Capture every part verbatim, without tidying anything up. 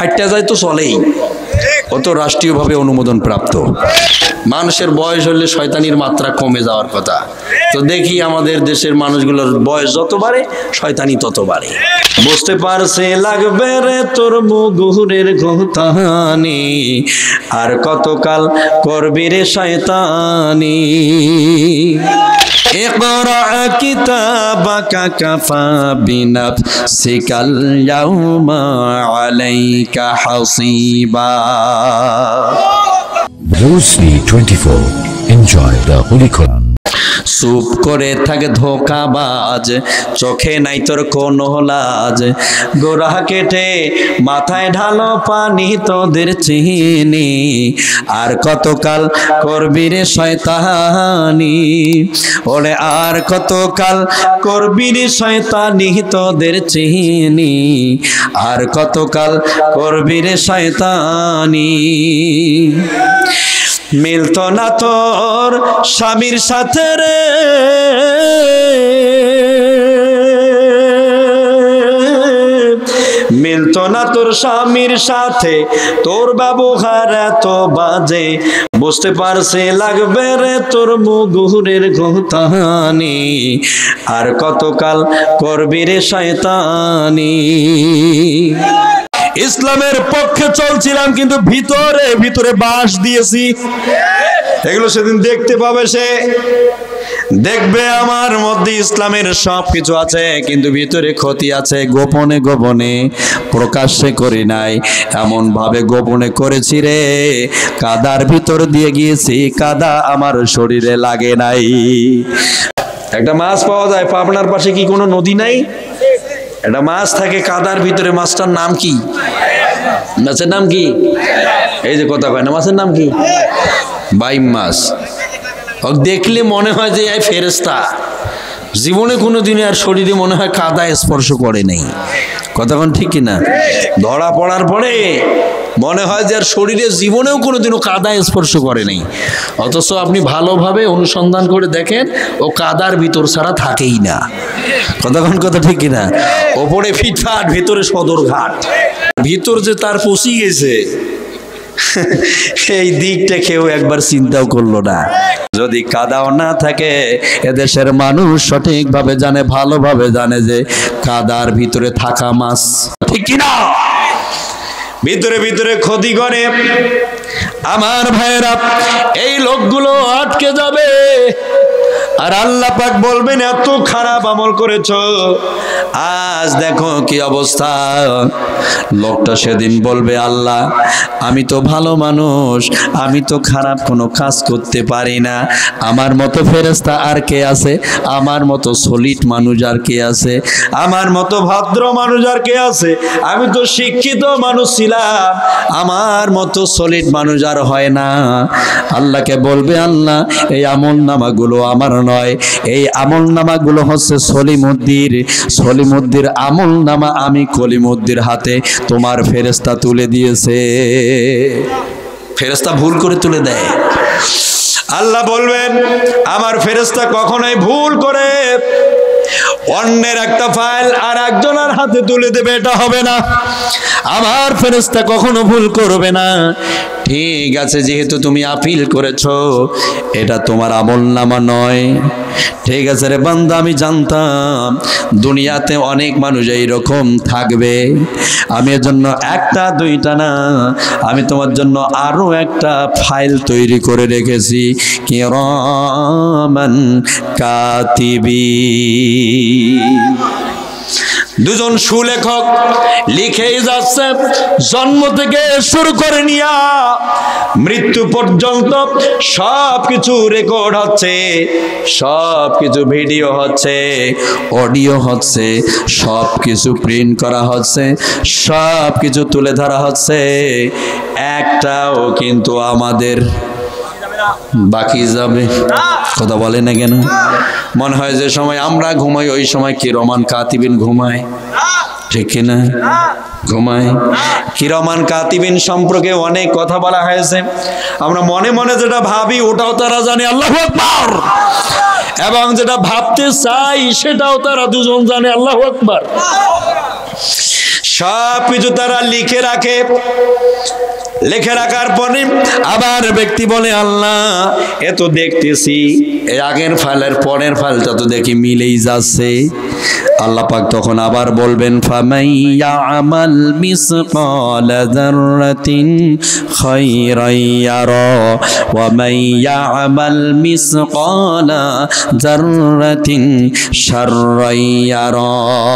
ফাইটটা যায় তো চলেই, ও তো রাষ্ট্রীয়ভাবে অনুমোদন প্রাপ্ত। মানুষের বয়স হলে শয়তানির মাত্রা কমে যাওয়ার কথা, তো দেখি আমাদের দেশের মানুষগুলোর বয়স যত বাড়ে শয়তানি তত বাড়ে। বুঝতে পারছে লাগবে রে তোর মুগুরের ঘুতানি, আর কতকাল করবি রে শয়তানি। ইকরা কিতাবাকা কাফা বিনাফসিকাল ইয়াউমা আলাইকা হাসিবা। Rosary twenty-four. Enjoy the Holy Quran. চুপ করে থাকে ধোকাবাজ, চোখে নাই তোর কোনো লাজ, গোরা কেটে মাথায় ঢালো পানি তোদের চিনি, আর কতকাল করবি রে শয়তানি, ওরে আর কতকাল করবি রে শয়তানি তোদের চিনি, আর কতকাল করবি রে শয়তানি। মিলতো না তোর স্বামীর সাথে রে, মিলতো না তোর স্বামীর সাথে, তোর ব্যবহার এত বাজে, বুঝতে পারছে লাগবে রে তোর মুগুরের ঘুতানি, আর কতকাল করবি রে শয়তানি। ইসলামের পক্ষে চলছিলাম কিন্তু ভিতরে ভিতরে বাস দিয়েছি, এগুলো সেদিন দেখতে পাবে, সে দেখবে আমার মধ্যে ইসলামের সব কিছু আছে কিন্তু ভিতরে ক্ষতি আছে, গোপনে গোপনে প্রকাশ্যে করি নাই, এমন ভাবে গোপনে করেছি রে, কাদার ভিতর দিয়ে গিয়েছি, কাদা আমার শরীরে লাগে নাই। একটা মাছ পাওয়া যায় পাবনার পাশে, কি কোনো নদী নাই? একটা মাছ থাকে কাদার ভিতরে, মাছটার নাম কি? মাছের নাম কি? এই যে কথা কয় না, মাছের নাম কি? বাইম মাছ। দেখলে মনে হয় যে এই ফেরেশতা, জীবনে কোনো দিনে আর শরীরে মনে হয় কাদা স্পর্শ করে নেই। কথাক্ষণ ঠিক কিনা? ধরা পড়ার পরে মনে হয় যে আর শরীরে জীবনেও কোনোদিনও কাদা স্পর্শ করে নেই, অথচ আপনি ভালোভাবে অনুসন্ধান করে দেখেন ও কাদার ভিতর ছাড়া থাকেই না। কথাক্ষণ কথা ঠিক কিনা? ওপরে ফিটফাট, ভেতরে সদরঘাট, ভিতর যে তার পচি গেছে এই দিকটা কেউ একবার চিন্তাও করলো না। যদি কাদাও না থাকে, এদেশের মানুষ সঠিকভাবে জানে, ভালোভাবে জানে যে কাদার ভিতরে থাকা মাছ, ঠিক কিনা, ভিতরে ভিতরে ক্ষতি করে। আমার ভাইয়েরা, এই লোকগুলো আটকে যাবে, আর আল্লাহ পাক বলবেন এত খারাপ আমল করেছো, আজ দেখো কি অবস্থা। লোকটা সেদিন বলবে, আল্লাহ আমি তো ভালো মানুষ, আমি তো খারাপ কোনো কাজ করতে পারি না, আমার মতো ফেরেশতা আর কে আছে, আমার মতো সলিড মানুষ আর কে আছে, আমার মতো ভদ্র মানুষ আর কে আছে, আমি তো শিক্ষিত মানুষ ছিলাম, আমার মতো সলিড মানুষ আর হয় না। আল্লাহকে বলবে, আল্লাহ এই আমল নামাগুলো আমার নয়, এই আমল নামাগুলো হচ্ছে সলিমুদ্দির, সলিমুদ্দির আমল নামা আমি কলিমুদ্দির হাতে তোমার ফেরেশতা তুলে দিয়েছে। ফেরেশতা ভুল করে তুলে দেয়। আল্লাহ বলবেন, আমার ফেরেশতা কখনোই ভুল করে অন্যের একটা ফাইল আর একজনের হাতে তুলে দেবে, এটা হবে না। আমার ফেরেশতা কখনো ভুল করবে না। ঠিক আছে, যেহেতু তুমি আপিল করেছো, এটা তোমার আমলনামা নয়। ঠিক আছে রে বান্দা, আমি জানতাম দুনিয়াতে অনেক মানুষ এইরকম থাকবে, আমি এর জন্য একটা দুইটা না, আমি তোমার জন্য আরো একটা ফাইল তৈরি করে রেখেছি, কিরামান কাতিবিন। দুজন সুলেখক লিখেই যাচ্ছে, জন্ম থেকে শুরু করে নিয়া মৃত্যু পর্যন্ত সব কিছু রেকর্ড হচ্ছে, সব কিছু ভিডিও হচ্ছে, অডিও হচ্ছে, সব কিছু প্রিন্ট করা হচ্ছে, সব কিছু তুলে ধরা হচ্ছে, একটাও কিন্তু আমাদের বাকি যাবে। কথা বলে না কেন? মনে হয় যে সময় আমরা ঘুমাই ওই সময় কিরামান কাতিবিন ঘুমায়, ঠিক কিনা? ঘুমায়। কিরামান কাতিবিন সম্পর্কে অনেক কথা বলা হয়েছে, আমরা মনে মনে যেটা ভাবি ওটাও তারা জানে, আল্লাহু আকবার, এবং যেটা ভাবতে চাই সেটাও তারা দুজন জানে, আল্লাহু আকবার। সব কিছু তারা লিখে রাখে। লিখে রাখার পরে আবার ব্যক্তি বলে আল্লাহ এ তো দেখতেছি এই আগের ফাইলের পরের ফাইলটা তো দেখি মিলেই যাচ্ছে। আল্লাহ পাক তখন আবার বলবেন ফামাইয়া আমাল মিসকালা যাররাতিন খায়রান ইয়ারা ওয়া মাইয়া আমাল মিসকালা যাররাতিন শাররান ইয়ারা।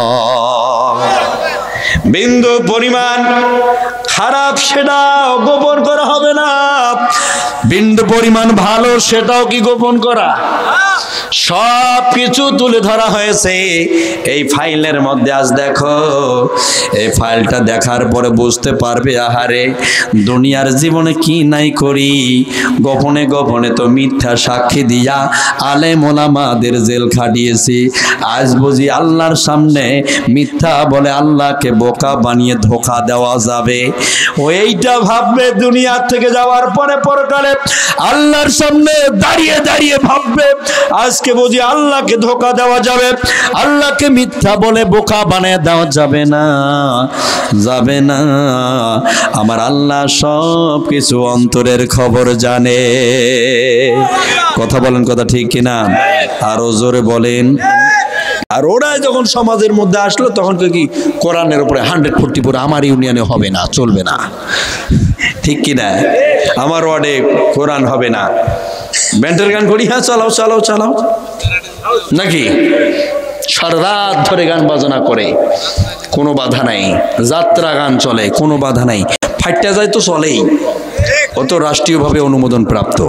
বিন্দু পরিমাণ খারাপ সেটাও গোপন করা হবে না, বিন্দু পরিমাণ ভালো সেটাও কি গোপন করা? সব কিছু তুলে ধরা হয়েছে এই ফাইলের মধ্যে। আজ দেখো এই ফাইলটা দেখার পরে বুঝতে পারবে আহারে দুনিয়ার জীবনে কি নাই করি, গোপনে গোপনে তো মিথ্যা সাক্ষী দিয়া আলেম ওলামাদের জেল খাটিয়েছি। আজ বুঝি আল্লাহর সামনে মিথ্যা বলে আল্লাহকে বোকা বানিয়ে ধোকা দেওয়া যাবে। ও এইটা ভাববে দুনিয়া থেকে যাওয়ার পরে পরকালে আল্লাহর সামনে দাঁড়িয়ে দাঁড়িয়ে ভাববে আজকে বুঝি আল্লাহকে ধোকা দেওয়া যাবে, আল্লাহকে মিথ্যা বলে বোকা বানিয়ে দেওয়া যাবে না, যাবে না। আমার আল্লাহ সব কিছু অন্তরের খবর জানে। কথা বলেন, কথা ঠিক কিনা? আরো জোরে বলেন। আর ওরা যখন সমাজের মধ্যে আসলো তখন কি কোরআনের উপরে হান্ড্রেড ফোর্টি পরে আমার ইউনিয়নে হবে না, চলবে না, ঠিক কিনা? আমার ওয়ার্ডে কোরআন হবে না, ব্যান্ডের গান করি, হ্যাঁ চালাও চালাও চালাও, নাকি সারা রাত ধরে গান বাজনা করে কোনো বাধা নাই, যাত্রা গান চলে কোনো বাধা নাই, ফাইটটা যায় তো চলেই, ও তো রাষ্ট্রীয়ভাবে অনুমোদন প্রাপ্ত,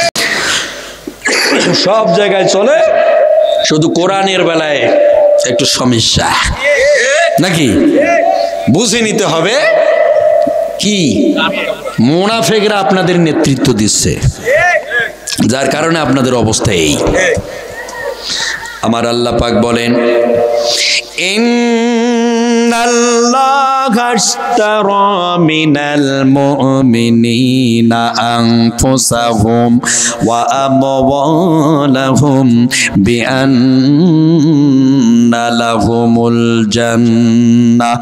সব জায়গায় চলে। শুধু কোরআনের বেলায় একটু সমস্যা, নাকি? বুঝে নিতে হবে কি মুনাফিকরা আপনাদের নেতৃত্ব দিচ্ছে, যার কারণে আপনাদের অবস্থা এই। আমার আল্লাহ পাক বলেন ইন্নাল্লাহা আশতারা মিনাল মুমিনিনা আনফুসাহুম ওয়া আমওয়ালাহুম বিআন্না লাহুমুল জান্নাহ।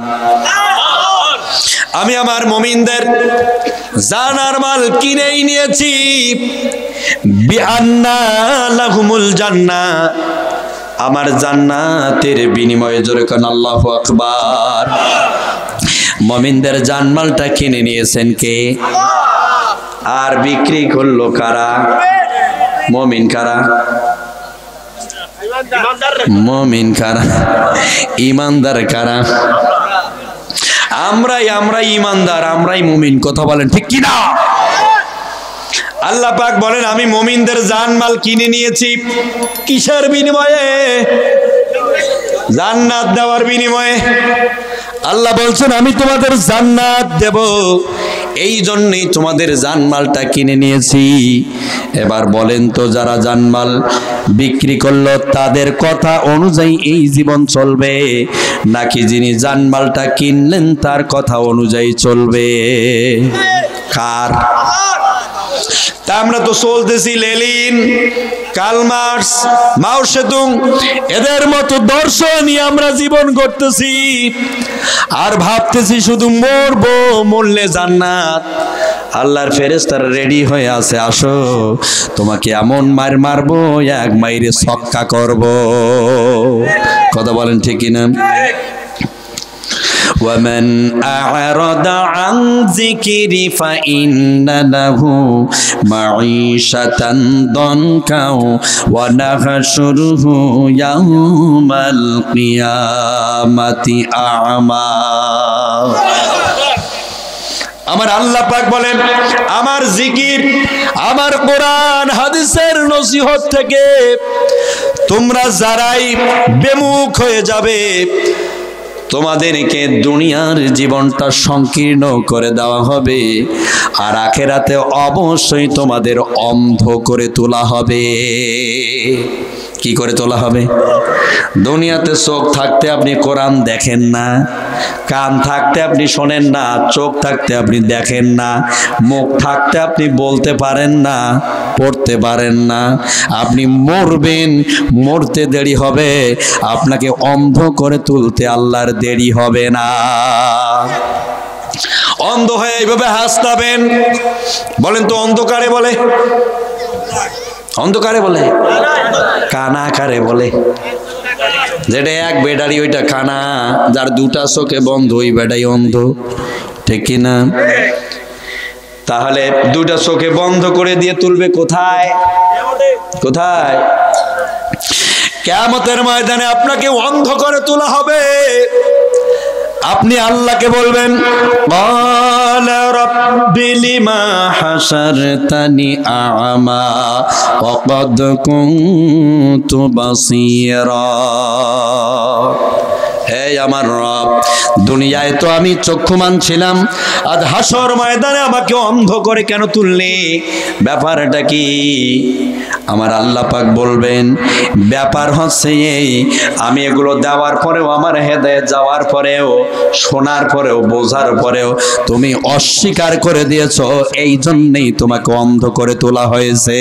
আমি আমার মুমিনদের জান আর মাল কিনেই নিয়েছি, বিআন্না লাহুমুল জান্নাহ, আমার জান্নাতের বিনিময়ে। জোরে কান আল্লাহু আকবার। মুমিনদের জানমালটা কিনে নিয়েছেন কে? আর বিক্রি করলো কারা? মুমিন কারা? মুমিন কারা? ইমানদার কারা? আমরাই, আমরাই ইমানদার, আমরাই মুমিন। কথা বলেন ঠিক কি না? আল্লাহ পাক বলেন আমি মুমিনদের জানমাল কিনে নিয়েছি কিসের বিনিময়ে? জান্নাত দেওয়ার বিনিময়ে। আল্লাহ বলছেন আমি তোমাদের জান্নাত দেব, এই জন্যই তোমাদের জানমালটা কিনে নিয়েছি। এবার বলেন তো যারা জানমাল বিক্রি করলো তাদের কথা অনুযায়ী এই জীবন চলবে, নাকি যিনি জানমালটা কিনলেন তার কথা অনুযায়ী চলবে? কার? তা আমরা তো চলতেছি লেলিন, কালমার্স, মাও সেতুং, এদের মতো দর্শনই আমরা জীবন করতেছি আর ভাবতেছি শুধু মরবো, মরলে জান্নাত। আল্লাহর ফেরেশতারা রেডি হয়ে আছে, আসো তোমাকে এমন মার মারবো, এক মাইরে ছক্কা করব। কথা বলেন ঠিক কিনা? ومن أعرض عن ذكري فإن له معيشة ضنكا ونحشره يوم القيامة أعمى। আমার আল্লাহ পাক বলেন আমার জিকির, আমার কোরআন হাদিসের নসিহত থেকে তোমরা যারাই বেমুখ হয়ে যাবে, তোমাদেরকে দুনিয়ার জীবনটা সংকীর্ণ করে দেওয়া হবে, আর আখিরাতে অবশ্যই তোমাদের অন্ধ করে তোলা হবে। কি করে তোলা হবে? দুনিয়াতে চোখ থাকতে আপনি কোরআন দেখেন না, কান থাকতে আপনি শোনেন না, চোখ থাকতে আপনি দেখেন না, মুখ থাকতে আপনি বলতে পারেন না, পড়তে করতে পারেন না, আপনি মরবেন, মরতে দেরি হবে, আপনাকে অন্ধ করে তুলতে আল্লাহর দেরি হবে না। অন্ধ হয়ে এইভাবে হাসতাবেন। বলেন তো অন্ধকারে বলে? অন্ধকারে বলে? কানা কারে বলে? যেটা এক বেডারি ওইটা কানা, যার দুটা চোখে বন্ধ ওই বেডাই অন্ধ, ঠিক কিনা? তাহলে দুটা চোখে বন্ধ করে দিয়ে তুলবে কোথায়? কোথায়? কিয়ামতের ময়দানে আপনাকে অন্ধ করে তোলা হবে। আপনি আল্লাহকে বলবেন, ক্বালা রাব্বি লিমা হাশারতানি আ'মা ওয়া ক্বাদ কুনতু বাসীরা। হে আমার রব, দুনিয়ায় তো আমি চক্ষুমান ছিলাম, আজ হাসর ময়দানে আমাকে অন্ধ করে কেন তুললি? ব্যাপারটা কি? আমার আল্লাহ পাক বলবেন, ব্যাপার হচ্ছে এই, আমি এগুলো দেওয়ার পরেও, আমার হেদায়েত যাওয়ার পরেও, শোনার পরেও, বোঝার পরেও তুমি অস্বীকার করে দিয়েছো, এই জন্যই তোমাকে অন্ধ করে তোলা হয়েছে।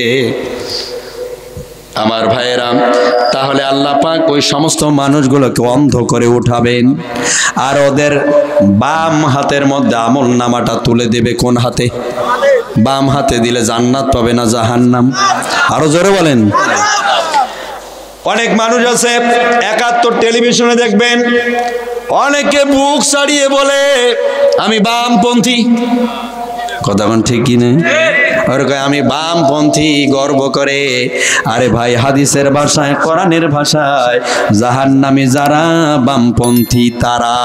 আমার ভাইয়েরা, তাহলে আল্লাহ পাক ওই সমস্ত মানুষগুলোকে অন্ধ করে উঠাবেন, আর ওদের বাম হাতের মধ্যে আমল নামাটা তুলে দেবে। কোন হাতে? বাম হাতে দিলে জান্নাত পাবে না জাহান্নাম? আরো জোরে বলেন। অনেক মানুষ আছে একাত্তর টেলিভিশনে দেখবেন, অনেকে বুক ছাড়িয়ে বলে আমি বামপন্থী। কথা কোন ঠিক কি নেই? আমি বামপন্থী গর্ব করে। আরে ভাই, হাদিসের ভাষায়, কোরআনের ভাষায়, জাহান্নামী যারা বামপন্থী তারা।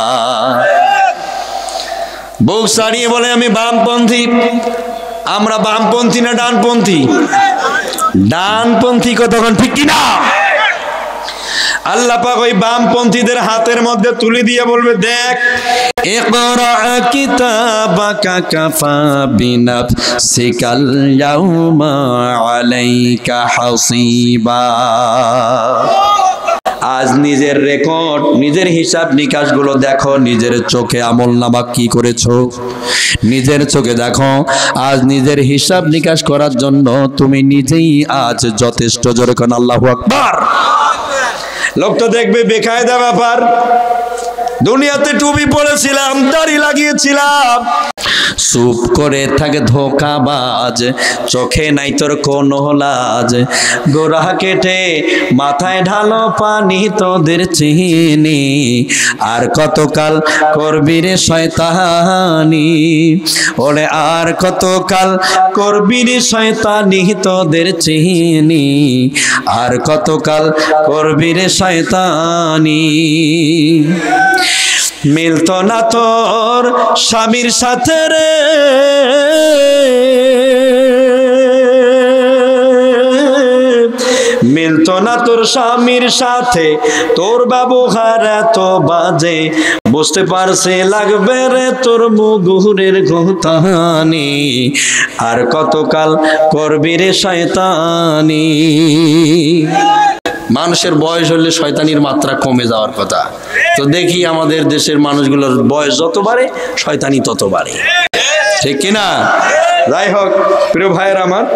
বুক ছাড়িয়ে বলে আমি বামপন্থী। আমরা বামপন্থী না ডানপন্থী? ডানপন্থী। কতক্ষণ ঠিক কিনা? আল্লাহ পাক ওই বামপন্থীদের হাতের মধ্যে তুলে দিয়ে বলবে, দেখ, ইকরা কিতাবাকা কাফা বিনাফসিকাল ইয়াউমা আলাইকা হাসিবা। আজ নিজের রেকর্ড, নিজের হিসাব নিকাশ গুলো দেখো, নিজের চোখে আমল নামা কি করেছো, নিজের চোখে দেখো। আজ নিজের হিসাব নিকাশ করার জন্য তুমি নিজেই আজ যথেষ্ট। জোরে কোন আল্লাহু আকবার। লোক তো দেখবে বেকায়দা ব্যাপার, দুনিয়াতে টুপি পরেছিলাম, দাড়ি লাগিয়েছিলাম, চুপ করে থাকে ধোকাবাজ, চোখে নাই তোর কোনো লাজ, গোরা কেটে মাথায় ঢালো পানি তোদের চিনি, আর কতকাল করবি রে শয়তানি, ওরে আর কতকাল করবি রে শয়তানি তোদের চিনি, আর কতকাল করবি রে শয়তানি। মিলতো না তোর স্বামীর সাথে রে, মিলতো না তোর স্বামীর সাথে, তোর ব্যবহার এত বাজে, বুঝতে পারছে লাগবে রে তোর মুগুরের ঘুতানি, আর কতকাল করবি রে শয়তানি। মানুষের বয়স হলে শয়তানির মাত্রা কমে যাওয়ার কথা, তো দেখি আমাদের দেশের মানুষগুলোর বয়স যত বাড়ে শয়তানি তত বাড়ে, ঠিক কিনা? যাই হোক প্রিয় ভাইয়ের আমার,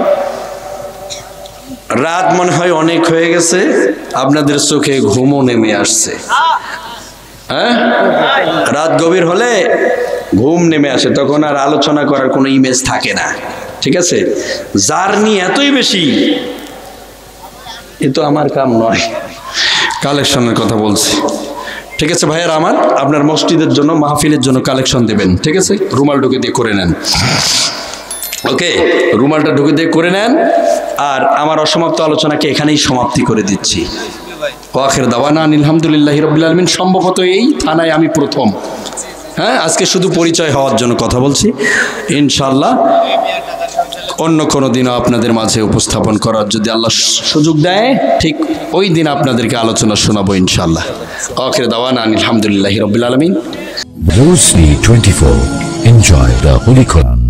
রাত মনে হয় অনেক হয়ে গেছে, আপনাদের চোখে ঘুমও নেমে আসছে। হ্যাঁ, রাত গভীর হলে ঘুম নেমে আসে, তখন আর আলোচনা করার কোনো ইমেজ থাকে না, ঠিক আছে? জার্নি এতই বেশি, এ তো আমার কাম নয়, কালেকশনের কথা বলছি, ঠিক আছে ভাইয়ের আমার? আপনার মসজিদের জন্য, মাহফিলের জন্য কালেকশন দেবেন, ঠিক আছে? রুমাল ঢুকে দিয়ে করে নেন, ওকে? রুমালটা ঢুকে দিয়ে করে নেন, আর আমার অসমাপ্ত আলোচনাকে এখানেই সমাপ্তি করে দিচ্ছি। ওয়াখির দাওয়ানা আলহামদুলিল্লাহি রাব্বিল আলামিন। সম্ভবত এই থানায় আমি প্রথম, হ্যাঁ, আজকে শুধু পরিচয় হওয়ার জন্য কথা বলছি। ইনশাআল্লাহ অন্য কোনো দিনও আপনাদের মাঝে উপস্থাপন করার যদি আল্লাহ সুযোগ দেয়, ঠিক ওই দিন আপনাদেরকে আলোচনা শোনাবো ইনশাআল্লাহ। ওয়াখির দাওয়ানা আলহামদুলিল্লাহি রাব্বিল আলামিন। Rosary twenty-four. Enjoy the Holy Quran.